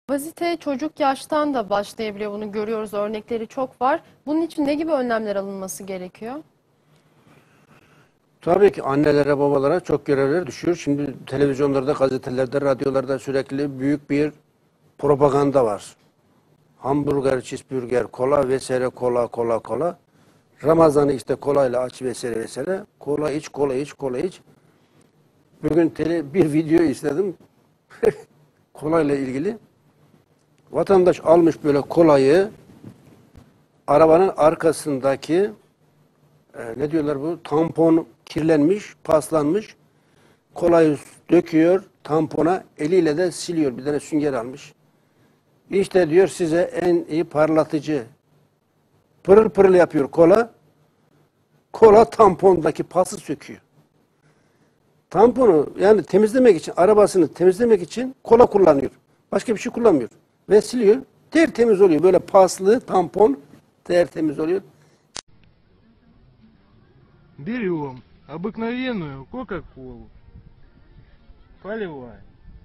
Obezite çocuk yaştan da başlayabiliyor. Bunu görüyoruz. Örnekleri çok var. Bunun için ne gibi önlemler alınması gerekiyor? Tabii ki annelere, babalara çok görevler düşüyor. Şimdi televizyonlarda, gazetelerde, radyolarda sürekli büyük bir propaganda var. Hamburger, cheeseburger, kola vesaire, kola, kola, kola. Ramazan'ı işte kolayla aç vesaire vesaire. Kola iç, kola iç, kola iç. Bugün bir video izledim. Kolayla ilgili. Vatandaş almış böyle kolayı arabanın arkasındaki ne diyorlar bu? Tampon kirlenmiş, paslanmış. Kolayı döküyor tampona, eliyle de siliyor. Bir tane sünger almış. İşte diyor size en iyi parlatıcı. Pırıl pırıl yapıyor kola. Kola tampondaki pası söküyor. Tamponu yani temizlemek için, arabasını temizlemek için kola kullanıyor. Başka bir şey kullanmıyor. Ve siliyor. Tertemiz oluyor. Böyle paslı tampon tertemiz oluyor. Берем обыкновенную Кока-Колу, поливаем.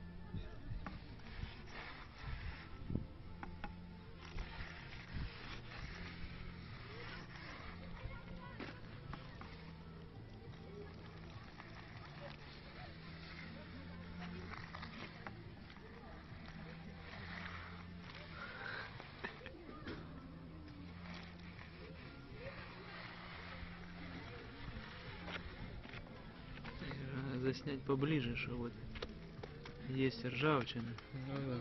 Заснять поближе, что вот есть ржавчина. Ну да.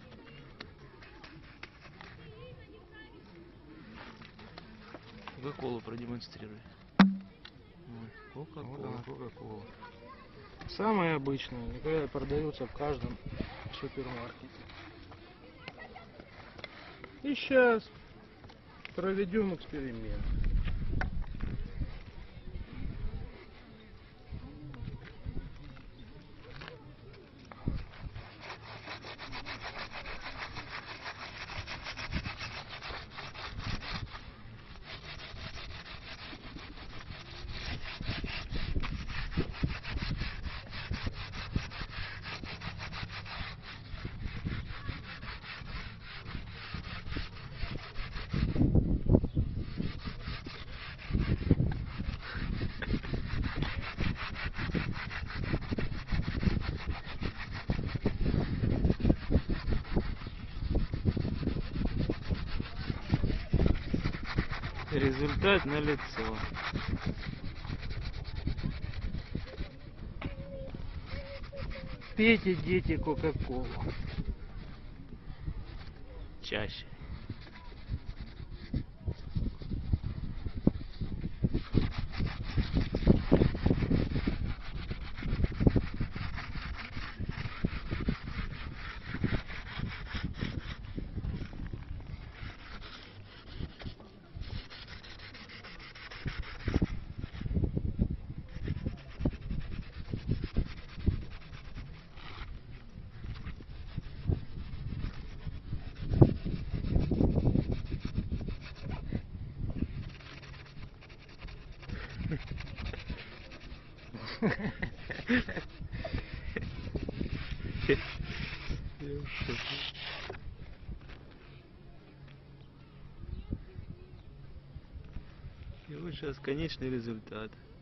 Кока-колу продемонстрируй. Вот Кока-кола. она, Кока-Кола. Самая обычная, которая продается в каждом супермаркете. И сейчас проведем эксперимент. Результат налицо. Пейте, дети, Кока-Колу. Чаще. И вот сейчас конечный результат.